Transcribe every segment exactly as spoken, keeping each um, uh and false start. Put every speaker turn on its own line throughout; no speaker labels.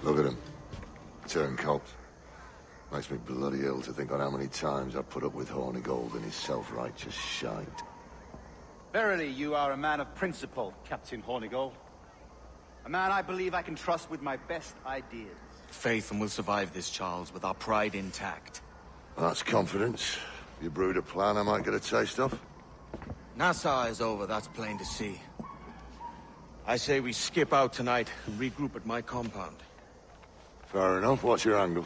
Look at him. Turncoat. Makes me bloody ill to think on how many times I've put up with Hornigold and his self-righteous shite.
Verily, you are a man of principle, Captain Hornigold. A man I believe I can trust with my best ideas.
Faith, and we'll survive this, Charles, with our pride intact.
That's confidence. You brewed a plan I might get a taste of?
Nassau is over, that's plain to see. I say we skip out tonight and regroup at my compound.
Fair enough. What's your angle?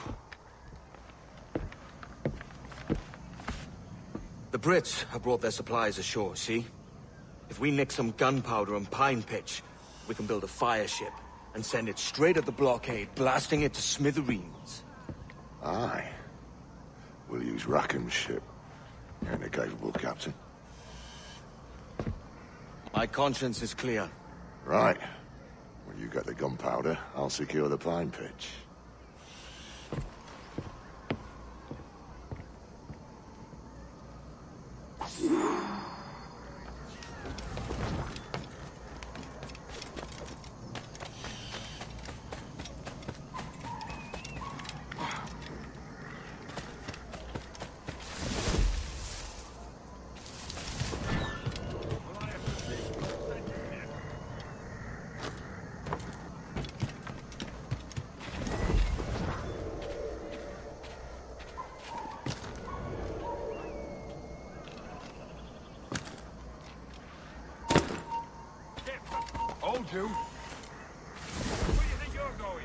The Brits have brought their supplies ashore, see? If we nick some gunpowder and pine pitch, we can build a fire ship and send it straight at the blockade, blasting it to smithereens.
Aye. We'll use Rackham's ship. Ain't a capable captain.
My conscience is clear.
Right. When you get the gunpowder, I'll secure the pine pitch.
You? Where do you think you're going?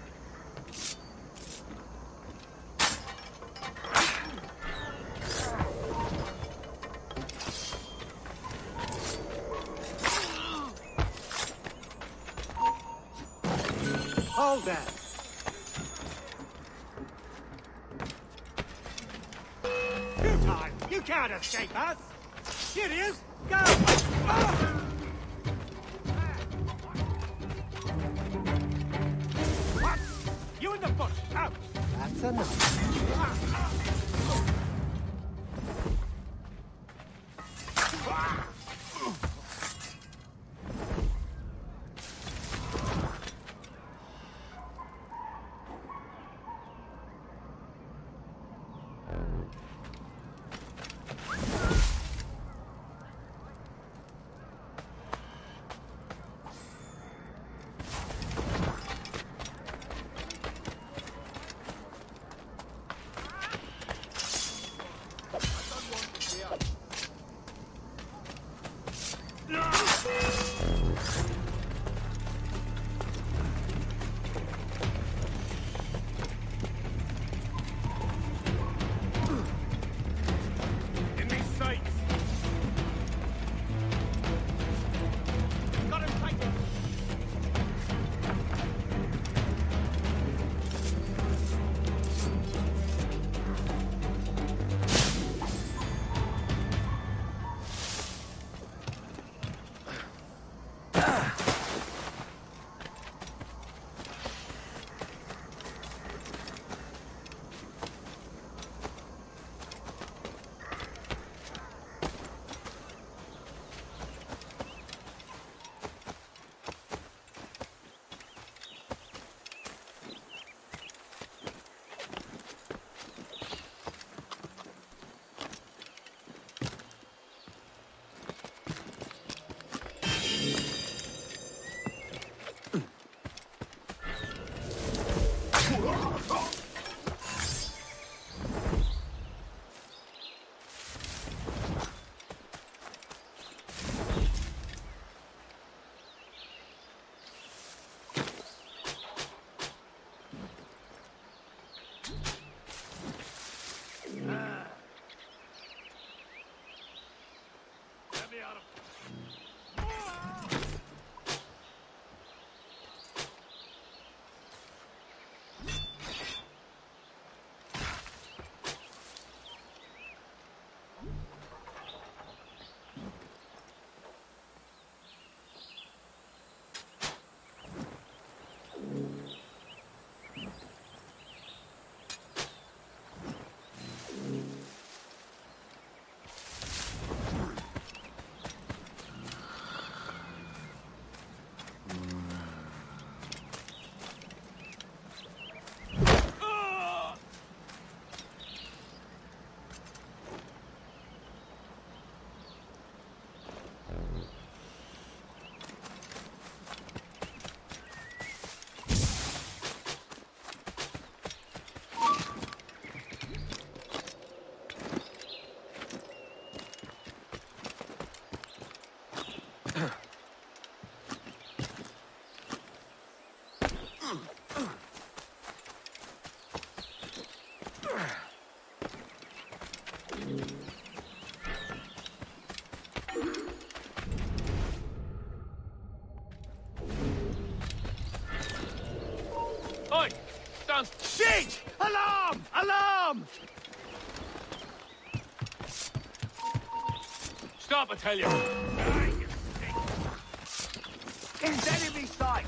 Hold that!
Futile! You can't escape us! Here it is! Go! Ah! Out.
That's enough.
Oi! Stand!
Shit! Alarm! Alarm!
Stop, I tell you!
It's enemy sight!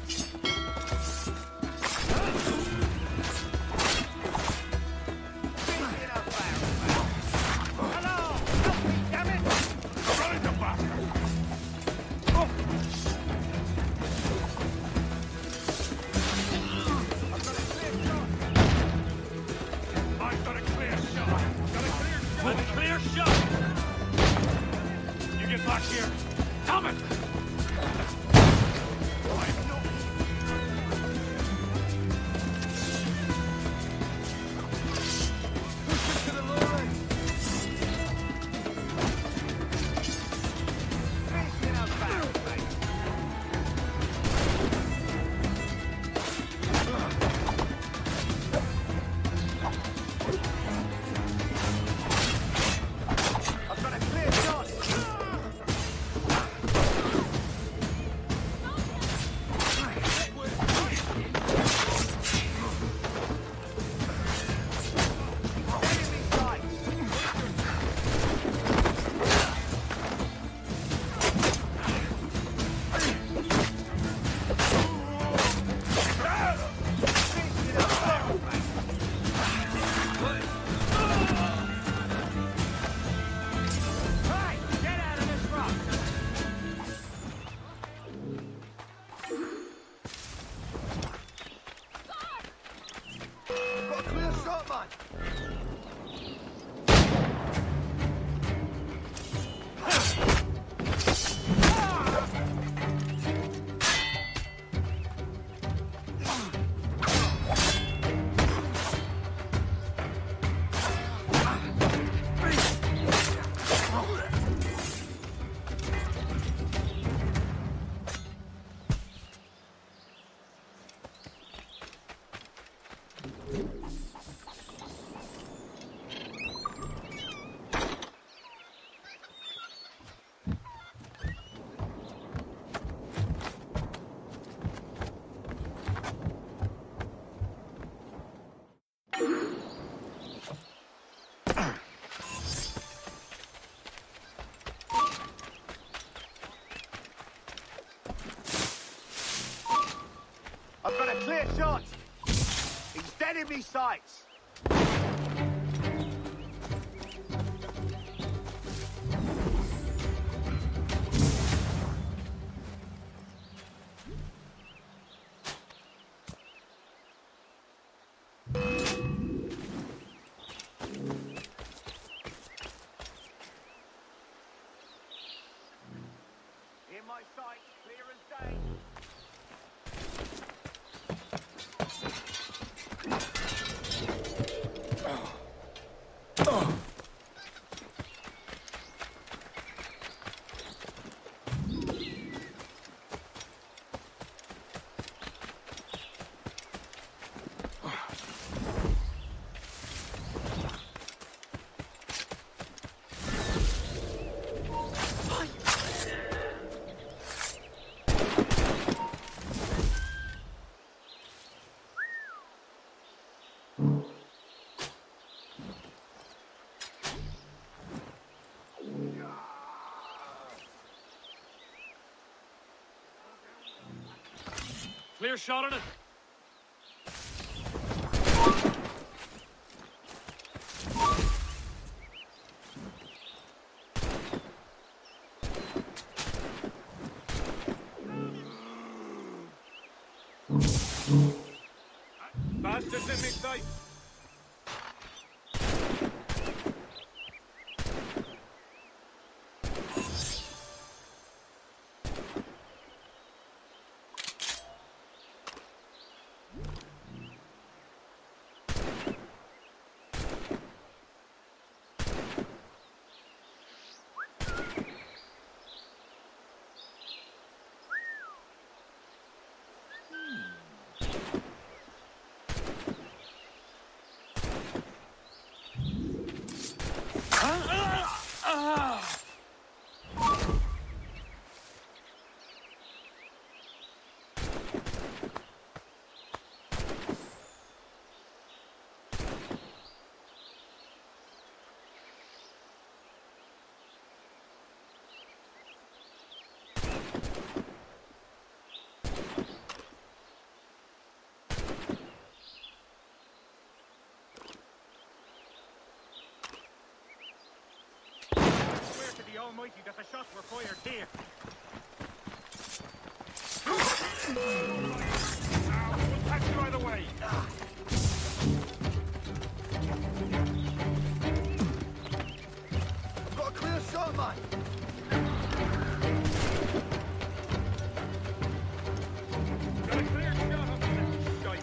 I've got a clear shot! He's dead in me sights! In my sights, clear as day!
Clear shot on it. Bastards in me sight.
crikey that the shots were fired here.
Now, we'll catch you either way.
I've got a clear shot, mate.
Got a clear shot up there. Shite.